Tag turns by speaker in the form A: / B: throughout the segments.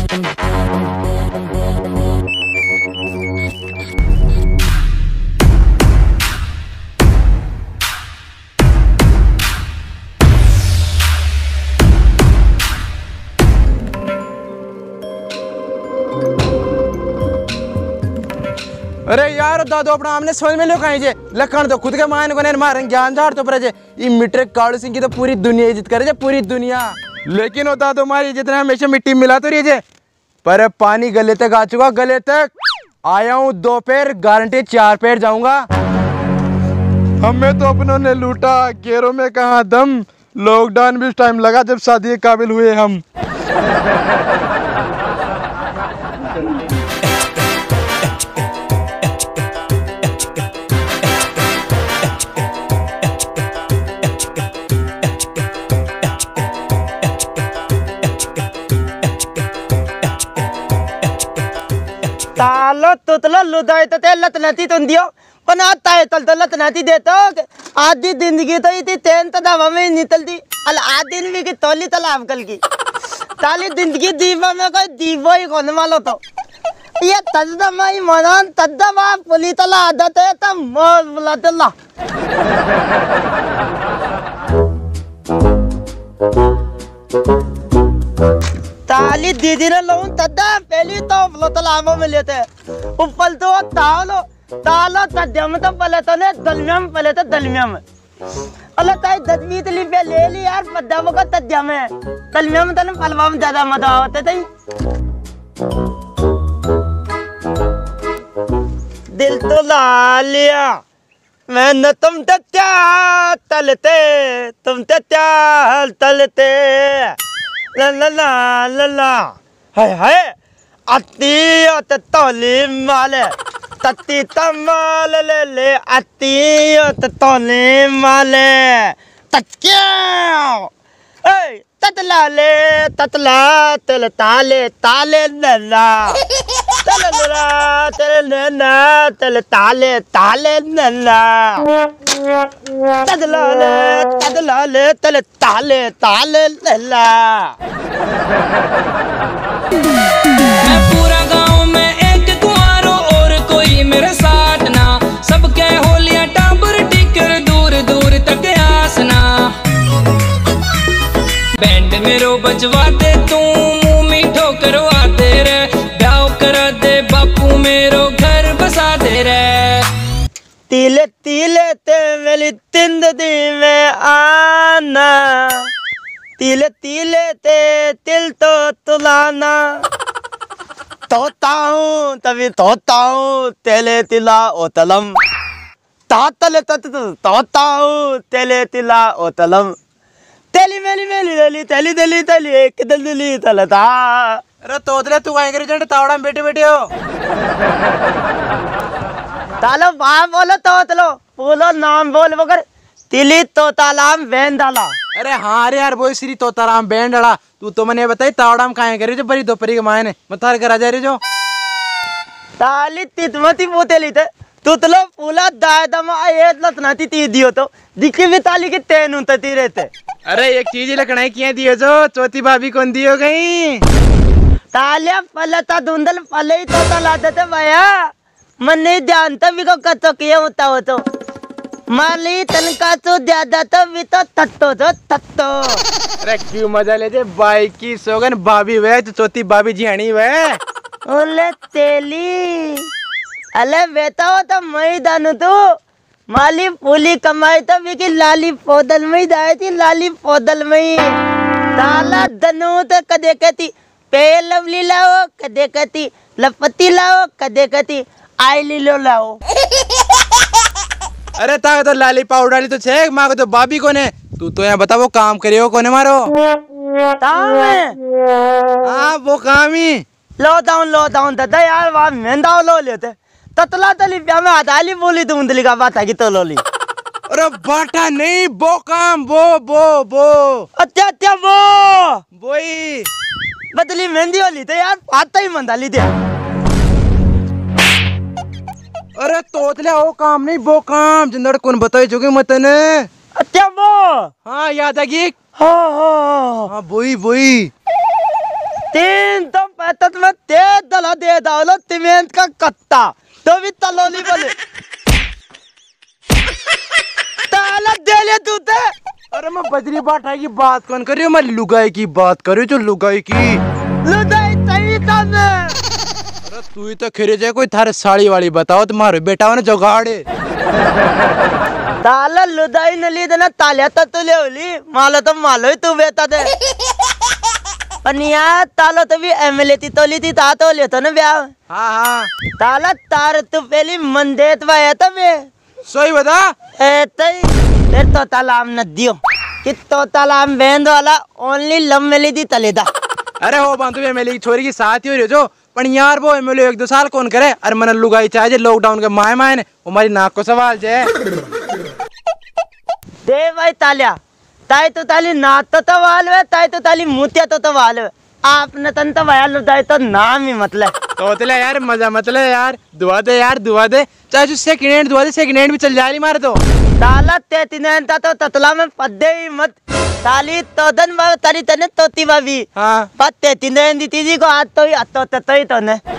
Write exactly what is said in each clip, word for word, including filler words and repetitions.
A: अरे यार दादो अपना हमने समझ में लो कहीं जे लखन तो खुद के मान को ने मारे ज्ञान झाड़ तो पर जे ये मीटर कालू सिंह की तो पूरी दुनिया इज्जत करे जे पूरी दुनिया। लेकिन वो दादो हमारी इज्जत ने हमेशा मिट्टी मिला तो रही जे पर पानी गले तक आ चुका, गले तक आया हूँ दो पैर गारंटी चार पैर जाऊंगा। हमें तो अपनों ने लूटा गेरों में कहाँ दम, लॉकडाउन भी उस टाइम लगा जब शादी के काबिल हुए हम।
B: तालो तुतलो लुदाई तो ते लतनती तुम दियो पण आता है तल तो लतनती देतो आधी जिंदगी तो इतनी तेन तो दवा में निकलती अल आधी दिन भी की तोली तलाब कल की ताली जिंदगी दीवा में कोई दीवो ही कोने वालो तो ये तजदमा ही मनान तजदमा पुली तला आदत है तब मोल बुलाते ला ताली दीदी ने लोग तद्दा पहली तो लो तलाबों में लेते हैं ऊपर तो तालो तालो तद्दा में तो पले तो ने दलमिया में पले तो दलमिया में अल्लाह ताई दसवीं तली पे ले ली यार पद्दा वो का तद्दा में दलमिया में तो ने पलवा में ज़्यादा मजा होते थे। दिल तो ला लिया मैंने तुम तत्या तलते तुम तत्या तलते ला ला ला ला ला हाय हाय अति अत तोली माले तत्ती तमाल ले ले अति अत तोली माले तत्क्या ए ततला ले ततला तल ताले ताले नला तल नला तल नला तल ताले ताले नला तदला ले तदला ले तल ताले ताले नला।
C: मैं पूरा गांव में एक कुंवारो और कोई मेरे साथ ना सबके होलियां टाबर टिकर दूर दूर तक आसना बैंड मेरो बजवा दे तू मुंह मीठो करवा दे रे ब्याह कर दे बापू मेरो घर बसा दे रे
B: तीले तीले ते मेरी जिंदगी में आना तीले तीले ते तिल तो तुलाना तोता हूँ तभी तोता हूँ तेले तिला ओतलम तातले तत तोता हूँ तेले तिला ओतलम तेली मेली मेली तेली तेली तेली तेली एक दली तलता।
A: अरे तोतले तू कहीं करी तावड़ा में बैठे बैठे हो
B: तालो बाप बोलो तोतलो बोलो नाम बोल मगर तिली तोतालाम बेंदाला।
A: अरे हाँ रे यार वो श्री तोताराम बैंड अड़ा तू तो मैंने बताई तावड़ा में खाए करी जो बड़ी दोपहरी के मायने मतार करा जा रही जो
B: ताली तितमती पोतेली थे तुतलो पूला दायदमा एक लतनाती ती दियो तो दिखी भी ताली की तेन उतती रहते।
A: अरे एक चीज लकड़ाई किया दियो जो चौथी भाभी कौन दियो गई
B: तालिया पलता धुंधल पले ही तोता लाते थे भैया मन नहीं जानता भी को कतो किया होता हो तो माली तनका तो ज्यादा तो भी तो तत्तो तो तत्तो।
A: अरे क्यों मजा ले जे बाई की सोगन भाभी वे तो चौथी भाभी जी हनी वे
B: ओले तेली अले बेटा हो तो मई दानु तू माली पूली कमाई तो भी की लाली पौधल में ही दाई थी लाली पौधल में ही ताला दनु तो कदे कहती पे लवली लाओ कदे कहती लपति लाओ कदे कहती आई लीलो लाओ।
A: अरे ता तो लाली पाउडर डाली तो छे माँ को तो भाभी कोने तू तो यहाँ बता वो काम करियो कोने मारो हाँ वो काम ही
B: लो डाउन लो डाउन दादा यार वहाँ मेहंदा लो लेते ततला तली प्या में आधाली बोली तो उंदली का बात है कि तो लोली
A: अरे बाटा नहीं वो काम वो वो वो
B: अच्छा अच्छा वो
A: वही
B: बदली मेहंदी वाली तो यार आता ही मंदा ली दिया।
A: अरे तोतले वो काम नहीं वो काम जिंदड़ कौन बताई जोगे मत ने
B: अच्छा वो
A: हाँ याद आ गई
B: हाँ हाँ
A: हाँ वही वही
B: तीन तो आवे तो तुम्हें ते दला दे दावलो तिमेंत का कत्ता तो भी तलोली बोले ताला दे ले तू ते।
A: अरे मैं बजरी बाटाई की बात कौन कर रही हूँ, मैं लुगाई की बात कर रही हूँ, जो लुगाई की
B: लुदाई सही तने।
A: अरे तू ही तो खिरे जाए कोई थारे साड़ी वाली बताओ तुम्हारे बेटा ने जुगाड़े
B: ताला लुदाई न ली देना तालिया तो ले होली मालो तो मालो ही तू बेटा दे पनिया तालो तो भी एमएलए ती तोली थी ता तो ले तो न ब्याह।
A: हाँ हाँ
B: ताला तार तू पहली मंदेत वाया तो बे
A: सही बता।
B: ए तई तेरे तो तालाम न दियो कि तो तालाम बेंद वाला ओनली लम्बेली दी तलेदा।
A: अरे हो बांधो एमएलए की छोरी की साथ ही हो रही जो पण यार वो एमएलए एक दो साल कौन करे। अरे मन लुगाई चाहे लॉकडाउन के माए माए ने हमारी नाक को सवाल जे
B: दे भाई तालिया ताई तो ताली नात तो तो वाल वे ताई तो ताली मुतिया तो तो वाल वे आपने तन तो वाया लुदाई तो नाम ही मतलब
A: तो तले यार मजा मतलब यार दुआ दे यार दुआ दे चाहे सेकंड हैंड दुआ दे सेकंड हैंड भी चल जाए मारे तो
B: ताला ते तिने ता तो ततला में पद्दे ही मत ताली तो दन बा तारी तने तोती बाबी
A: हाँ
B: पत्ते तिने दी तीजी को आज तो ही अतो ततो ही तो ने।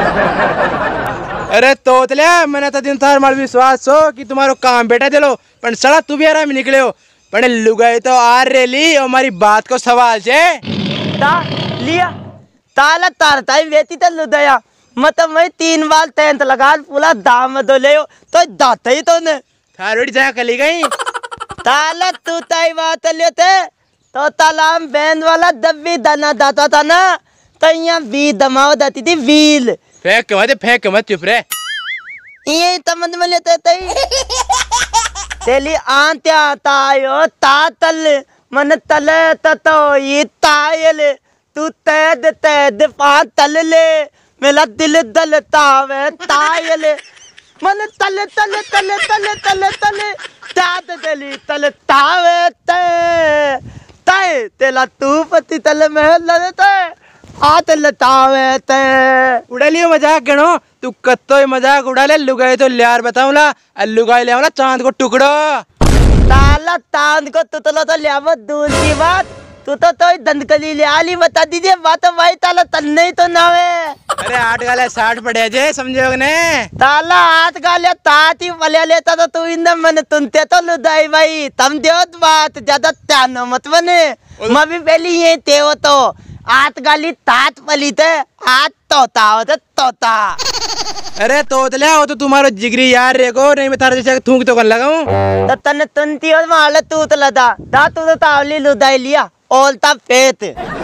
A: अरे तोतले मैंने तो दिन थार मार विश्वास हो कि तुम्हारो काम बेटा दिलो पण सड़ा तू भी आराम निकले हो पण लुगाई तो आ रेली हमारी बात को सवाल छे
B: ता लिया ताला तार ताई बेटी तो लुदया मत मैं तीन बार टेंथ लगा पूरा दाम दो ले तो दाते ही तो ने
A: थारोड़ी जा कली गई
B: ताला तू ताई बात लेते तो तालाम बैंड वाला दब्बी दाना दाता था ना तो यहाँ वी दमाओ दाती थी व्हील
A: फेंक मत फेंक मत चुप रे
B: ये तमंद में लेते तई तेली आंत्या तायो तातल मन तले ततो ये तायल तू तैद तैद पा तल ले मेरा दिल दल तावे तायल मन तले तले तले तले तले तले ताद दली तले तावे ते ताए तेला तू पति तले में ललते आते लतावे ते
A: उड़ा लियो मजाक गणो तू कत्तो मजाक उड़ा ले लुगाई तो लियार बताऊला लुगाई ले वाला चांद को टुकड़ो
B: ताला चांद को तुतलो तो लियावो दूर की बात तू तो तो दंदकली ले आली बता दीजिए बात भाई ताला तन्ने ही तो ना वे।
A: अरे आठ गाले साठ पड़े जे समझोगे ने
B: ताला आठ गाले ताती वाले लेता तो तू इन मन तुनते तो लुदाई भाई तम देवत बात ज्यादा त्यानो मत बने मैं भी पहली ये तेव तो आठ गाली तात पली थे आठ तोता होते तोता।
A: अरे तोतले हो तो तुम्हारो जिगरी यार रेको नहीं मैं तारे जैसे थूक तो कर लगाऊं
B: तो तने तुनती और माले तू तो लदा दा तू तो तावली लुदाई लिया ओलता पेट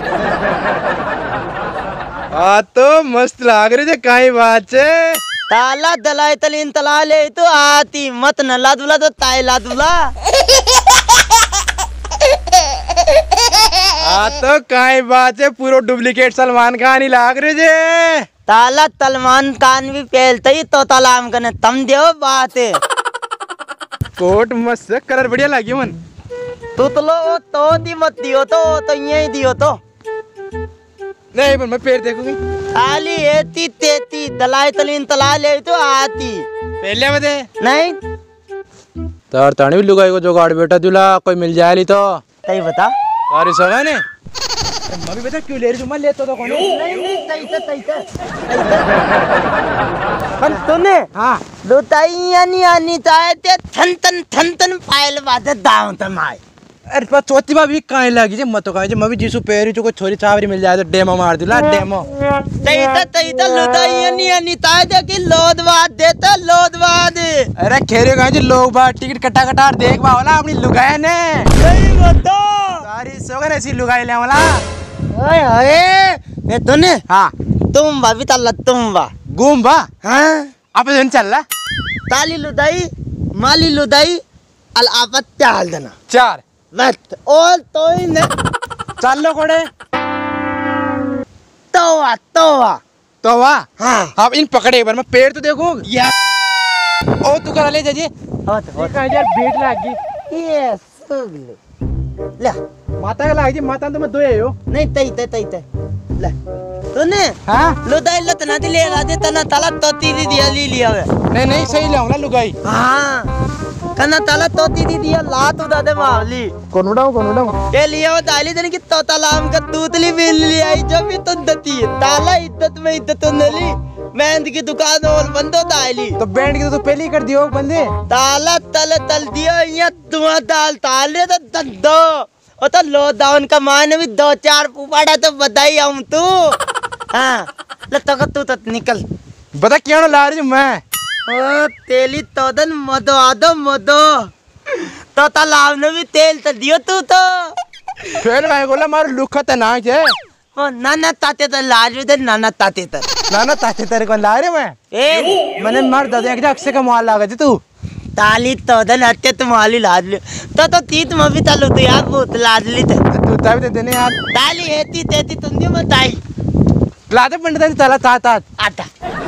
A: आ तो मस्त लाग रही थे काई बात है
B: ताला दलाई तलीन तला ले तो आती मत न ला दुला तो ताई ला दुला
A: आ तो काई बात है पूरा डुप्लीकेट सलमान खान ही लाग रहे थे
B: ताला सलमान खान भी पहलते ही तो तलाम कने तम देव बात है
A: कोट मस्त कलर बढ़िया लगी मन
B: तू तो लो तो दी मत दियो तो तो यही दियो तो
A: नहीं पर मैं पेड़ देखूंगी
B: आली एती तेती दलाई तलीन तला ले तो आती
A: पहले बते
B: नहीं
A: तार ताने भी लुगाई को जुगाड़ बेटा दूल्हा कोई मिल जाए ली तो
B: सही बता
A: तारी सगा ने मम्मी बेटा क्यों ले रही तुम ले तो तो कौन
B: नहीं नहीं सही से सही से पर तूने
A: हाँ
B: लुटाई आनी आनी चाहे ते थन तन थन तन पायल बादे दाव तमाय
A: अरे पर चौथी बार भी काहे लगी जे मत काहे जे मम्मी जीसु पैरी जो कोई छोरी चावरी मिल जाए तो डेमो मार दूल्हा डेमो
B: सही से सही से लुटाई आनी आनी चाहे ते कि लोदवाद देता लोदवाद
A: अरे खेरे कहे जे लोग बात टिकट कटा कटा देख बा वाला अपनी लुगाई ने
B: सही बता
A: सारी सोगर ऐसी लुगाई ले वाला
B: ओए ओए ये तूने
A: हाँ
B: तुम बा भी ताला तुम बा
A: घूम बा
B: हाँ
A: आप जन चल रहा
B: ताली लुदाई माली लुदाई अल आपत चाल देना
A: चार
B: बस और तो ही ने
A: चल लो कोड़े
B: तोवा तोवा
A: तो वाह
B: हाँ
A: अब इन पकड़े एक बार मैं पेड़ तो देखूं या ओ तू करा ले जाजी
B: होत होत
A: यार बेट लाग गई
B: ये सुगले ले
A: माता का लाग जी माता तो मैं दो आयो
B: नहीं तई तई तई तई ले तूने
A: हां
B: लुदाई लतना दी ले ला दे तना ताला तो तीरी दिया ली लिया वे
A: नहीं नहीं सही ले आऊंगा लुगाई
B: हाँ कना ताला तोती दी दिया लात उदा दे मावली
A: कौन उड़ाऊं कौन उड़ाऊं
B: ये लिया वो दाली देने की तोता लाम का दूतली बिल लिया आई जो भी तुम दती है ताला इद्दत में इद्दत नली बैंड की दुकान और बंदो दाली
A: तो बैंड की तो पहले ही कर दियो बंदे
B: ताला तल तल दियो यहाँ धुआं दाल ताले तो दंदो वो तो लो डाउन का माने भी दो चार पुपाड़ा तो बधाई आऊं तू हाँ ले तो का तू तो निकल
A: बता क्या ना ला रही हूँ मैं
B: ओ तेली तोदन मदो आदो मदो तो तालाब ने भी तेल तो दियो तू तो
A: फिर मैं बोला मार लुखा तो ना है
B: ओ नाना ताते तो लाज दे नाना ताते तो
A: नाना ताते तेरे को ला रहे मैं
B: ए
A: मैंने मार दादा एक अक्से का माल लगा जी तू
B: ताली तोदन अत्ते तुम्हारी लाज ले तो तो तीत में भी तालु तो यार बहुत लाज ली थे
A: तू तब दे देने यार
B: ताली हेती तेती तुम दियो बताई
A: लाते पंडित ताला तात तात
B: आता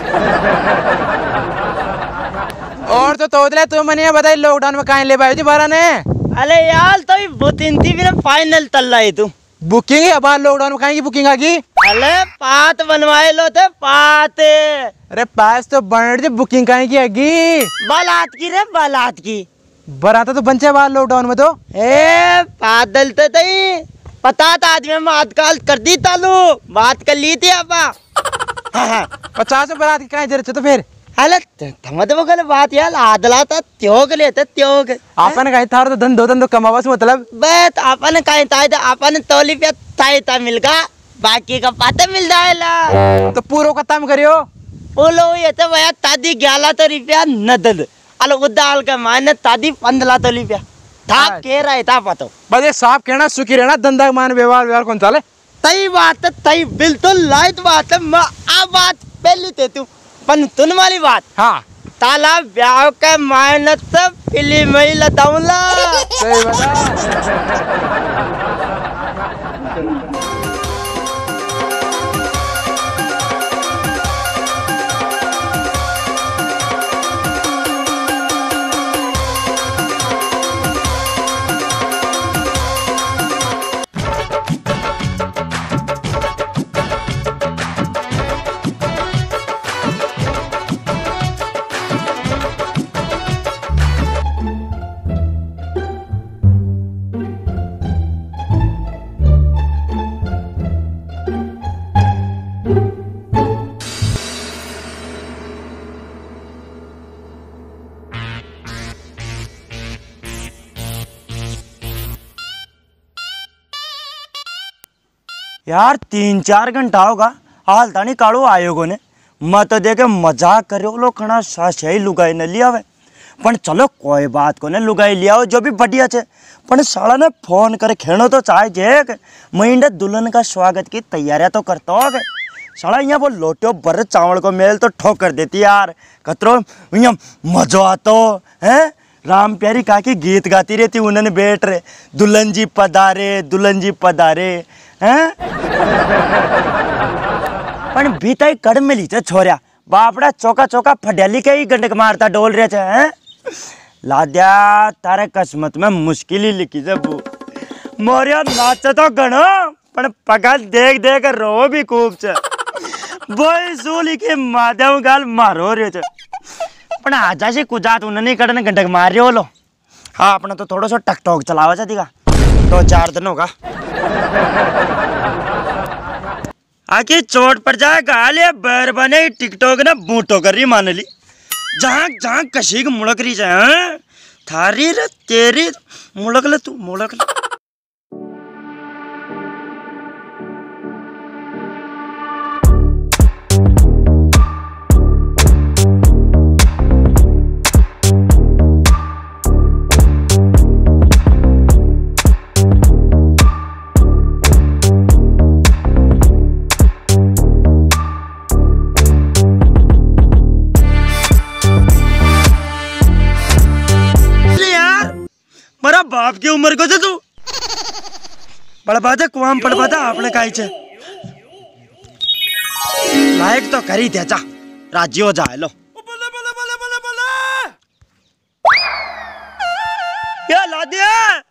A: और तो तोदले तू मैंने बताई लॉकडाउन में कहाँ ले पाए जी बारह ने
B: अरे यार तो बुतिनती भी ना फाइनल तल्ला है तू
A: बुकिंग अब लॉकडाउन में कहाँ की बुकिंग आ गई
B: अरे पात बनवाए लो थे पात
A: अरे पास तो बन जी बुकिंग कहाँ की आगी
B: बालात की रे बालात की
A: बराता तो बनचे बाहर लॉकडाउन में तो
B: ए पादल तो तई पता था आदमी में आजकल कर दी तालू बात कर ली थी आपा
A: पचास बरात की कहाँ जरूरत है तो फिर
B: अरे थमत वो गल बात यार आदला था त्योग लेते त्योग
A: आपने कहा था तो धंधो धंधो कमावा से मतलब
B: बस आपने कहीं ताई था आपने तोली पे ताई था मिलगा बाकी का पता मिल जाएगा
A: तो पूरा खत्म करियो
B: बोलो ये तो भैया तादी ग्यारह तो रुपया नदद अलो उदाल का माने तादी पंद्रह तो रुपया था कह रहा है था पतो
A: बस ये साफ कहना सुखी रहना धंधा मान व्यवहार व्यवहार कौन चाले
B: तई बात है तई बिल्कुल लाइट बात है मैं आ बात पहली ते तू पन तुन वाली बात
A: हाँ
B: ताला ब्याह का मायने तो फिल्म ही लताऊंला
A: सही बता
B: यार तीन चार घंटा होगा हाल तानी काड़ो आयोगो ने मत देखे मजाक करे लो खना सही लुगाई न लिया वे पण चलो कोई बात को ने लुगाई लिया जो भी बढ़िया छे पण साला ने फोन करे खेनो तो चाहे जे महीने दुल्हन का स्वागत की तैयारियां तो करता होगे साला यहाँ वो लोटो बर चावल को मेल तो ठोक कर देती यार कतरो यहाँ मजो आतो है राम प्यारी काकी गीत गाती रहती उन्होंने बैठ रहे दुल्हन जी पधारे दुल्हन जी पधारे हैं पण भीतर कड़ मिली थे छोरिया बापड़ा चौका चौका फड्याली के ही गंडक मारता डोल रहे थे हैं लाद्या तारे किस्मत में मुश्किल ही लिखी से बू मोरिया नाच तो गणो पण पगल देख देख रो भी खूब छे बोई सूली के माधव गाल मारो रहे थे पण आजा से कुजात उन्होंने कड़ने गंडक मार रहे हो लो हाँ अपना तो थोड़ा सा टक टॉक चलावा चाहती का दो चार दिन होगा आखिर चोट पर जाए गाले बैर बने टिकटॉक ना बूटो कर रही मान ली जहाँ जहाँ कशी की मुड़क रही जाए थारी रे तेरी मुड़क ले तू मुड़क ले बाप की उम्र को तू पड़पाता कुआम पड़पाता आपने काई छे लायक तो करी त्याचा राजी हो जाए लो बोले बोले बोले बोले बोले या ला दिया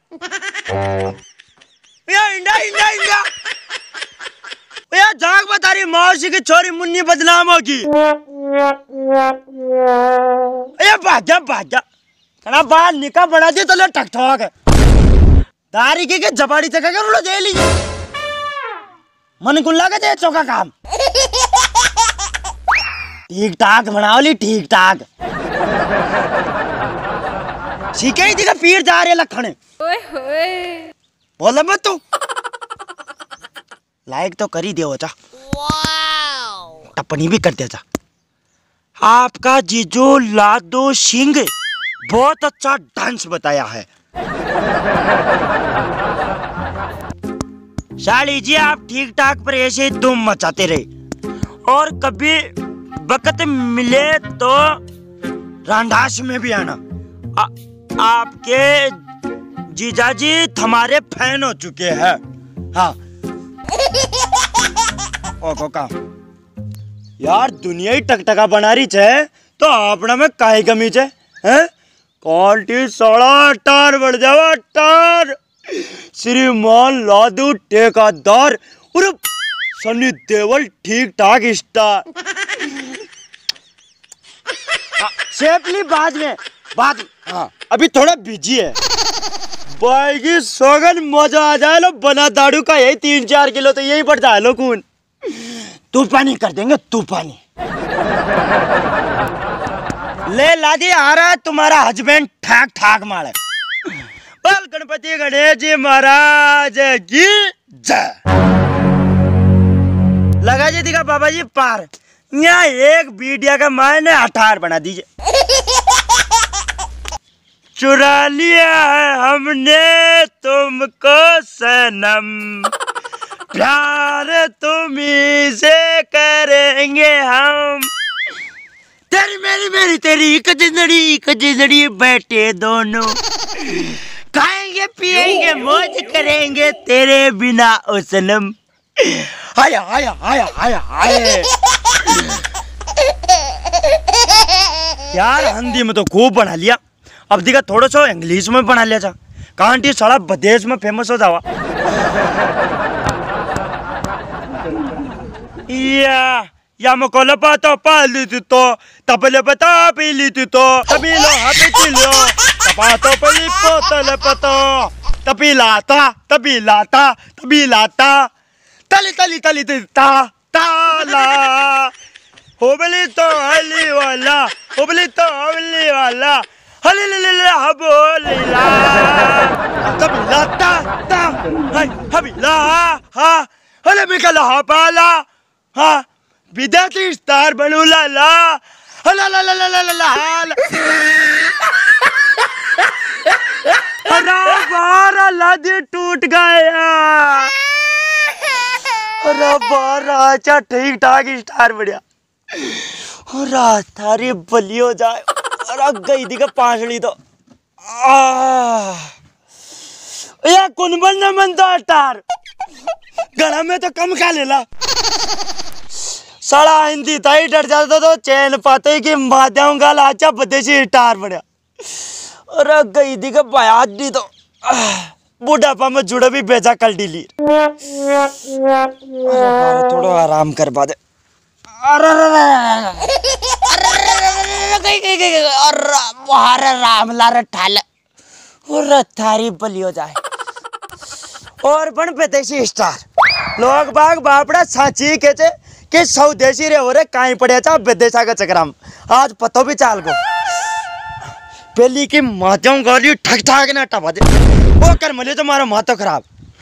B: या इंडा इंडा इंडा या जाग बता रही मौसी की छोरी मुन्नी बदनाम होगी या भाग्या भाग्या कना बाहर निका बना दे तो ले ठक ठक दारी के के जबाड़ी चका के उड़ा दे लीजिए मन को लगे दे चौका काम ठीक ठाक बनाओ ली ठीक ठाक सीखे ही दिखा पीर जा रहे लखन
D: ओए होए
B: बोला मत तू लाइक तो कर ही दियो चा टप्पनी भी कर दिया चा आपका जीजू लादो सिंह बहुत अच्छा डांस बताया है शाली जी आप ठीक ठाक पर ऐसे धूम मचाते रहे और कभी वक्त मिले तो रांडास में भी आना आ, आपके जीजाजी हमारे फैन हो चुके हैं हाँ ओ कोका यार दुनिया ही टकटका बना रही है तो अपना में काहे कमी है हैं क्वालिटी सोलह टार बढ़ जावा टार श्रीमान लादू ठेकेदार और सनी देओल ठीक ठाक स्टार सेफली बाद में बाद हाँ अभी थोड़ा बिजी है भाई की सोगन मजा आ जाए लो बना दाड़ू का यही तीन चार किलो तो यही बढ़ जाए लो कौन तूफानी कर देंगे तूफानी ले लादी आ रहा है तुम्हारा हस्बैंड ठाक ठाक मारे बोल गणपति गणेश जी महाराज की जय लगा जी दिखा बाबा जी पार यहाँ एक वीडियो का मायने अठार बना दीजिए चुरा लिया है हमने तुमको सनम प्यार तुम्ही से करेंगे हम तेरी मेरी मेरी तेरी एक जिंदड़ी एक जिंदड़ी बैठे दोनों खाएंगे पिएंगे मौज करेंगे तेरे बिना ओ सनम आया आया आया आया आया यार हिंदी में तो खूब बना लिया अब दिखा थोड़ा सा इंग्लिश में बना लिया था कांटी साला विदेश में फेमस हो जावा या या मकोला पाता पाली तो तबले बता पीली तो तबीलो हाथी चिलो तपातो पली पोतले पतो तबीलाता तबीलाता तबीलाता तली तली तली ता ताला होबली तो हली वाला होबली तो हली वाला हली ले ले हबोलीला तबीलाता ता हाय हबीला हा हले मिकला हबाला हा विद्यार्थी स्टार बनू ला ला ला ला ला ला ला ला अरे बारा लादी टूट गया अरे बारा अच्छा ठीक ठाक स्टार बढ़िया और थारी बली हो जाए और गई थी का पांचड़ी तो आ या कुनबन न मनता स्टार गला में तो कम खा लेला साला हिंदी था ही डर जाता तो चैन पाते कि माध्यम का लाचा बदेशी स्टार बढ़िया और गई थी का बयात दी तो बुढ़ापा में जुड़ा भी बेचा कल डीली थोड़ा आराम करवा दे अरे राम लारे ठाल और थारी बली हो जाए और बन विदेशी स्टार लोग बाग बापड़ा साची के चे कि स्वदेशी रे हो रे काई पड़े चा विदेशा का चक्राम आज पतो भी चाल को पहली की माध्यम गाली ठक ठक ना टपा दे वो कर मले तो मारा मातो खराब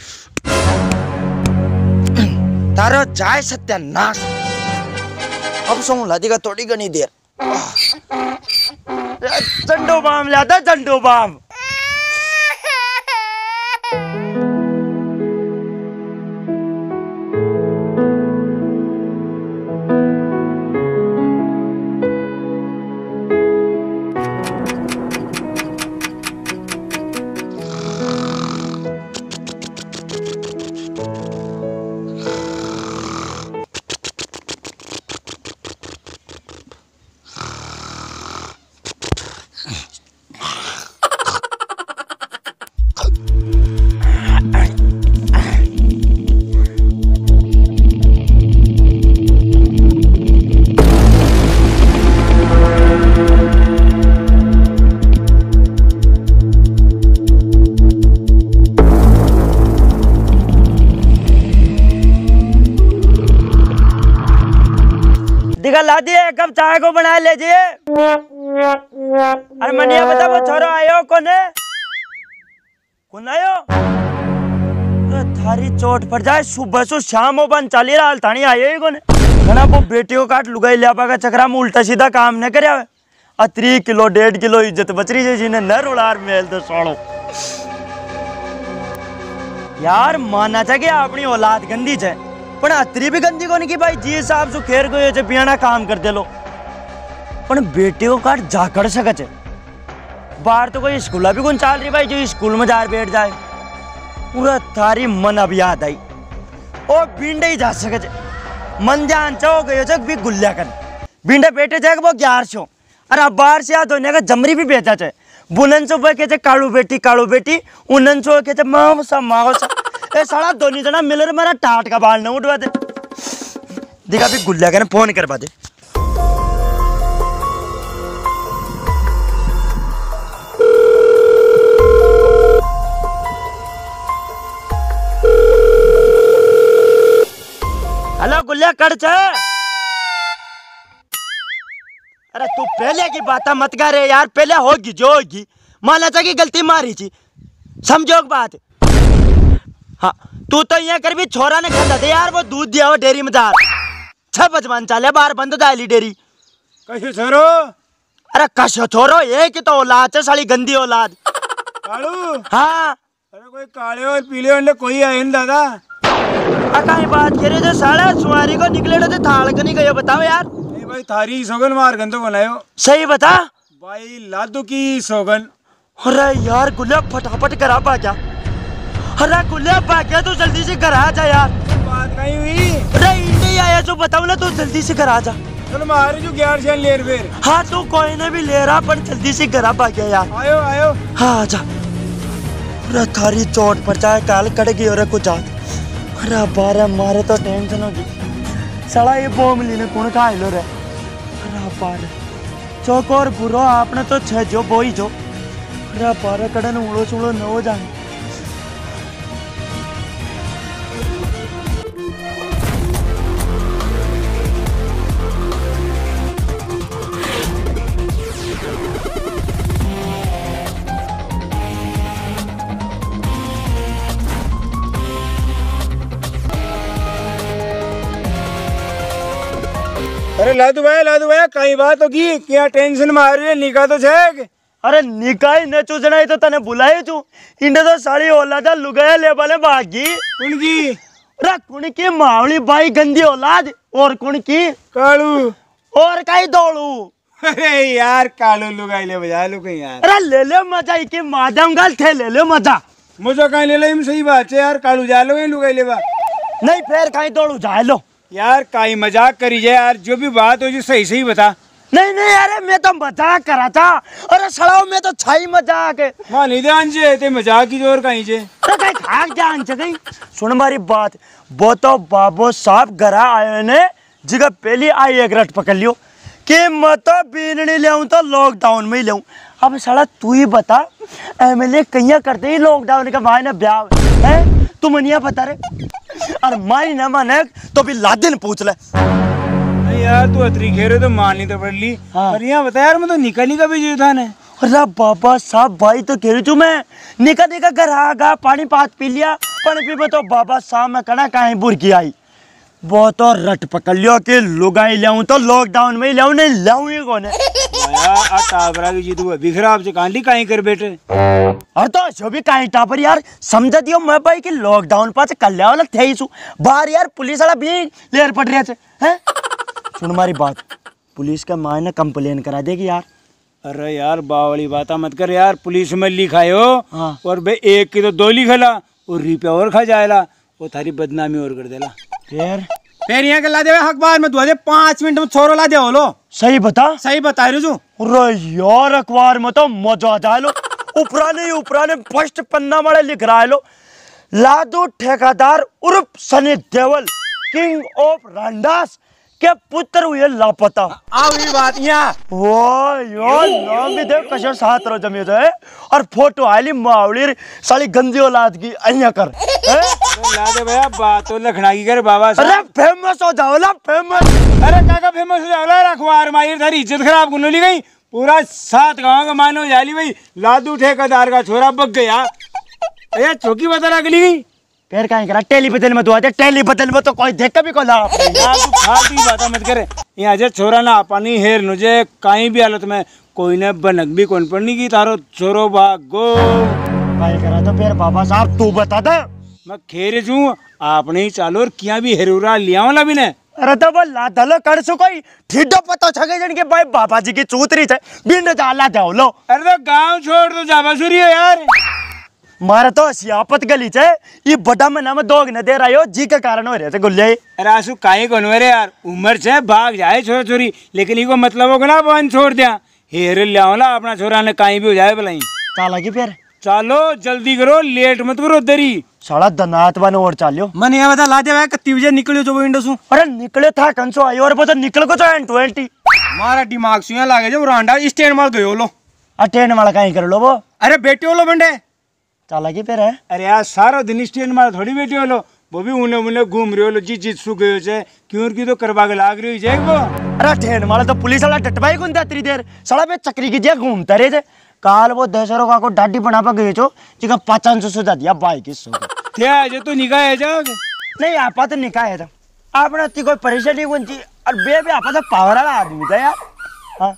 B: तारो जाए सत्यानाश अब सो ला देगा थोड़ी घनी देर चंडो बाम लादा चंडो बाम दिखा ला दिए कब चाय को बना लीजिए। अरे मनिया बता वो छोरो आयो कौन है? कौन आयो? तो थारी चोट पड़ जाए सुबह से शाम हो बन चाली रहा थानी आयो ही कौन है? घना वो बेटियों काट लुगाई लिया पागा चक्रा में उल्टा सीधा काम न करे। अत्री किलो डेढ़ किलो इज्जत बचरी जैसी ने नर उड़ार मेल तो सोड़ो यार। मानना चाहिए अपनी औलाद गंदी है पण अत्री भी गंदी को नहीं की भाई जी साहब जो खेर गए चे पियाना काम कर दे लो पण बेटे को काट जा कर सके चे। बाहर तो कोई स्कूल भी कौन चाल रही भाई जो स्कूल में जा बैठ जाए। पूरा थारी मन अब याद आई ओ बिंडे ही जा सके चे मन जान चाहो गए चे भी गुल्ल्या कर बिंडे बैठे जाएगा वो ग्यारह सौ अरे अब बाहर से याद होने का जमरी भी बेचा चे बुनन सो के चे कालू बेटी कालू बेटी उन्नन सो के चे माओ सा माओ सा ए साला दोनों जना मिल रहे मेरा टाट का बाल न उठवा दे। दिखा भी गुल्ला के फोन करवा दे। हेलो गुल्ला कड़ छ? अरे तू पहले की बात मत करे यार पहले होगी जो होगी माना था कि गलती मारी थी समझो बात। हाँ तू तो यहाँ कर भी छोरा ने खाता दे यार वो दूध दिया वो डेयरी में जा छह बजमान चाले बाहर बंद डाली डेयरी
A: कैसे छोरो?
B: अरे कशो छोरो ये कि तो औलाद है साली गंदी औलाद।
A: कालू
B: हाँ
A: अरे कोई काले और पीले अंडे कोई आए नहीं दादा।
B: अकाई बात करे तो साला सुवारी को निकले थे थाल को नहीं गयो बताओ यार।
A: नहीं भाई थारी सोगन मार गंदो बनायो।
B: सही बता
A: भाई लादू की सोगन।
B: अरे यार गुल्ला फटाफट करा पा क्या? अरे गुल्ला पा क्या तू जल्दी से घर आ जा यार।
A: बात नहीं हुई।
B: अरे नहीं आया जो बताओ ना तू जल्दी से घर आ जा।
A: चलो मारे जो ग्यारह से ले फिर।
B: हाँ तू कोई ने भी ले रहा पर जल्दी से घर आ पा गया यार।
A: आयो आयो।
B: हाँ आजा। अरे थारी चोट पर जाए काल कट गई और कुछ जात। अरे बारह मारे तो टेंशन होगी साला ये बोमली ने कौन खा लो रे। अरे बारह चौक और बुरो आपने तो छह जो बोई जो। अरे बारह कड़न उड़ो चुड़ो न हो जाए।
A: अरे लादू भाई लादू भाई कई बात होगी क्या टेंशन मार रही है निका तो छे।
B: अरे निकाय न चूजना ही तो तने बुलाई तू इंडे तो साड़ी औलाद लुगाया ले वाले भागी
A: उनकी।
B: अरे कुण की मावली भाई गंदी औलाद और कुण की
A: कालू
B: और कई दौड़ू।
A: अरे यार कालू लुगाई ले बजा लो कहीं यार।
B: अरे ले ले मजा की मादम गल थे ले ले मजा
A: मुझे कहीं ले लो सही बात है यार कालू जा लो लुगाई ले बा
B: नहीं फिर कहीं दौड़ू जाए लो
A: यार कहीं मजाक करी जाए यार जो भी बात हो जो सही सही बता।
B: नहीं नहीं अरे मैं तो मजाक करा था। अरे सड़ाओ मैं तो छाई मजाक
A: मां नहीं ध्यान से ते मजाक की जोर कहीं से
B: अरे कहीं खाक जान से कहीं सुन हमारी बात वो तो बाबो साहब घरा आए ने जगह पहली आई एक रट पकड़ लियो कि मत बीननी ले तो लॉकडाउन में ही ले। अब साला तू ही बता एमएलए कहीं करते ही लॉकडाउन का मायने ब्याह है तू मनिया बता रे। और मारी ना माने तो भी लादिन पूछ ले।
A: नहीं यार तू अतरी घेरे तो मान ली तो पड़ ली।
B: हाँ।
A: पर यहाँ बता यार मैं तो निकल ही कभी जो था ने।
B: अरे बाबा साहब भाई तो कह रही तू मैं निका निका घर आगा पानी पात पी लिया पानी पी में तो बाबा साहब मैं कना कहीं बुरकी आई वो तो रट पकड़ लियो कि लुगाई लाऊं तो लॉकडाउन में ही लाऊं नहीं लाऊं ही कौन है।
A: यार आ टाबरा की जी तू अभी खराब से कांडी काई कर बैठे।
B: और तो जो भी काई टापर यार समझ दियो मैं भाई कि लॉकडाउन पास कल्या वाला थे ही सु बाहर यार पुलिस वाला भी लेर पड़ रहे थे हैं। सुन हमारी बात पुलिस का माँ ने कंप्लेन करा देगी यार।
A: अरे यार बावली बात मत कर यार पुलिस में लिखा हो।
B: हाँ।
A: और बे एक की तो दो लिखला और रुपया और खा जाएला वो थारी बदनामी और कर देला।
B: फिर
A: फिर यहाँ के ला दे अखबार में दो पांच मिनट में छोरो ला दे लो।
B: सही बता
A: सही बता रही हूँ।
B: अरे यार अखबार में तो मजा आ जाए लो उपरा नहीं उपरा ने फर्स्ट पन्ना वाले लिख रहा है लो लादू ठेकेदार उर्फ सनी देओल किंग ऑफ रंडास के पुत्र हुए लापता।
A: આવી વાત અહીંયા
B: वो यो नाम भी देख कशर साथ रो जमे जाए और फोटो आली मावली साली गंदी औलाद की अइया कर
D: ला दे भैया बात तो लखना की कर बाबा
B: अरे
D: साहब।
B: फेमस हो जाओ ला फेमस।
D: अरे काका फेमस हो जाओ अखबार माहिर थारी इज्जत खराब कुनो ली गई पूरा सात गांव का मानो जाली भाई लादू ठेकेदार का छोरा बग गया। अरे चौकी बता रखली गई
B: फिर कहीं करा टेली बदल में तो आते टेली बदल में तो कोई देख भी को ला
D: यार तू फालतू की बात मत करे। यहाँ जे छोरा ना पानी हेर नुझे कहीं भी हालत में कोई ने बनक भी कौन पड़नी की तारो छोरो भागो।
B: कहीं करा तो फिर बाबा साहब तू बता दे।
D: मैं खेरे छू आपने ही चालो और किया भी हेरूरा लिया वाला भी ने।
B: अरे तो वो ला दलो कर सो कोई ठीडो पता छगे जन के भाई बाबा जी की चूतरी छे बिन जाला जाओ लो।
D: अरे तो गांव छोड़ दो जाबा सुरी हो यार।
B: मारा तो सियापत गली छे ये बड़ा मना में दोग न दे रहा हो जी के कारण हो रहे थे गुल्ले।
D: अरे आसू काहे कोन रे यार उम्र से भाग जाए छोरा छोरी लेकिन इको मतलब हो ना बन छोड़ दिया हेर लियावला अपना छोरा ने कहीं भी हो जाए भलाई।
B: चाला की फिर
D: चलो जल्दी करो लेट मत करो दरी
B: साला दनात बन और चालियो।
A: મને એ બધા લાજે ભાઈ કત્તી બજે નીકળ્યો છો વિન્ડો શું
B: अरे निकले था कंसो आयो और पता निकल को तो एन ट्वेंटी
A: મારા દિમાગ શું લાગે છે રાંડા સ્ટેન્ડ માં ગયો લો
B: अटेंड वाला कहीं कर लो वो।
A: અરે બેટ્યો લો બંડે
B: चाला की फिर है
D: अरे यार सारा दिन स्टेन मार थोड़ी बैठी हो लो वो भी उने उने घूम रहे हो लो जी जी सु गयो छे क्यों की तो करवा के लाग रही है वो।
B: अरे अटेंड वाला तो पुलिस वाला डटवाई कौन था तेरी देर साला पे चक्री की जे घूमता रहे थे काल वो दशहरों का को डाडी बना पा गए छो जिका पाँच सौ सुधा दिया बाइक इस सौ
D: थे आज तो निकाह है जाओ
B: नहीं आपा तो निकाह है था आपने इतनी कोई परेशानी कौन सी और बे भी आपा तो पावर वाला आदमी था यार। हाँ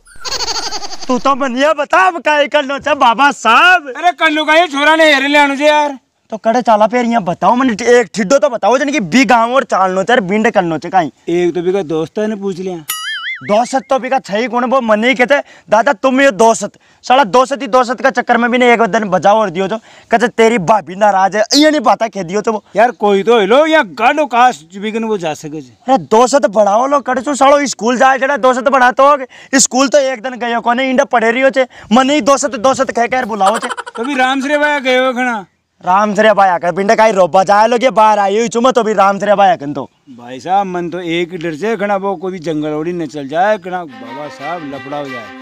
B: तू तो बनिया बता अब काय करना चाह बाबा साहब।
D: अरे कल्लू का ये छोरा ने हेरे ले आनु छे यार।
B: तो कड़े चाला फिर यहाँ बताओ मैंने एक ठिड्डो तो बताओ जन की बी गाँव और चालनो चाह बिंड करनो चाह कहीं
D: एक तो भी का दोस्त ने पूछ लिया
B: दोस्त तो भी का छही कौन वो मन ही कहते दादा तुम ये दोस्त साला दोस्त ही दोस्त का चक्कर में भी नहीं एक दिन बजाओ और दियो तो कहते तेरी भाभी नाराज है ये नहीं बात कह दियो तो वो
D: यार कोई तो लो या गाड़ो काश बिगन वो जा सके छे।
B: अरे दोस्त बढ़ाओ लो कड़े चो सालो स्कूल जाए जरा दोस्त बढ़ा तो स्कूल तो एक दिन गयो कोने इंडा पढ़े रही हो छे मन ही दोस्त दोस्त कह कर बुलाओ छे।
D: तो भी राम श्री भाई गए हो खना
B: राम श्री भाई कर बिंडा काई रोबा जाए लोगे बाहर आई चुमा तो भी राम श्री भाई कन तो
D: भाई साहब मन तो एक ही डर से खना वो कोई जंगल ओड़ी न चल जाए खना बाबा साहब लपड़ा हो जाए।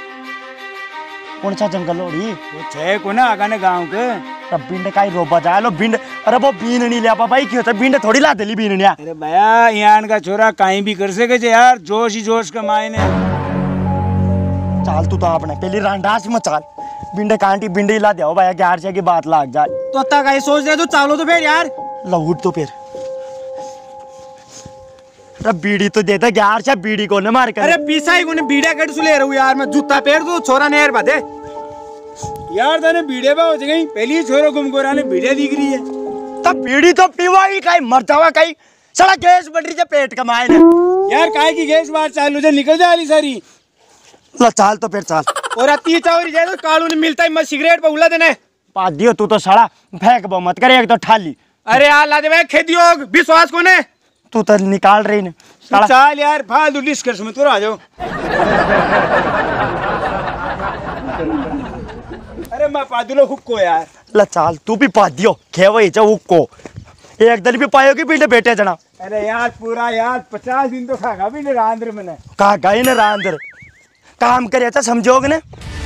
B: कौन सा जंगल ओड़ी
D: वो छे को ना आगाने गांव के
B: तब बिंड काई रोबा जाए लो बिंड अरे वो बीन नहीं लिया भाई क्यों था बिंड थोड़ी ला देली बीन लिया।
D: अरे भैया यहाँ का छोरा कहीं भी कर सके छे यार जोश ही जोश का मायने।
B: चाल तू तो आपने पहली रांडास में चाल बिंडे कांटी बिंडे ला दे भाई ग्यारह से की बात लाग जाए
A: તો તા કાઈ સોચ દે તો ચાલો તો ફેર यार
B: लौट तो फिर अरे बीड़ी तो देता ग्यारह से बीड़ी को न मार कर।
A: અરે પીસાઈ કોને બીડા કડ સુલે રહું यार मैं जूता पहन दो छोरा ने यार बादे
D: यार तने बीड़े बा हो गई पहली छोरो गुमगोरा ने बीड़े दिख रही है
B: तब बीड़ी तो पीवा ही काई मर जावा काई साला गैस बढ़ रही है पेट कमाए ने
D: यार काहे की गैस बात चालू से निकल जा रही सारी।
B: ला चाल तो फिर चाल
A: और अति चावरी जाए तो कालू ने मिलता है मैं सिगरेट पे उला देने
B: पा दियो तू तो साला फेंक बो मत करे एक तो ठाली।
A: अरे यार लादे भाई खेती योग विश्वास कोने
B: तू तो निकाल रही ने साला
D: चाल यार फालतू डिस्कस मत करो आ जाओ। अरे मैं पादुलो हुक्को यार
B: ला चाल तू भी पा दियो खेवई चा हुक्को एक दिन भी पायोगी बिंडे बेटे जना।
D: अरे यार पूरा यार पचास दिन तो खागा भी नहीं रांद्र मैंने
B: कहा गए न रांदर काम करे था समझोगे ने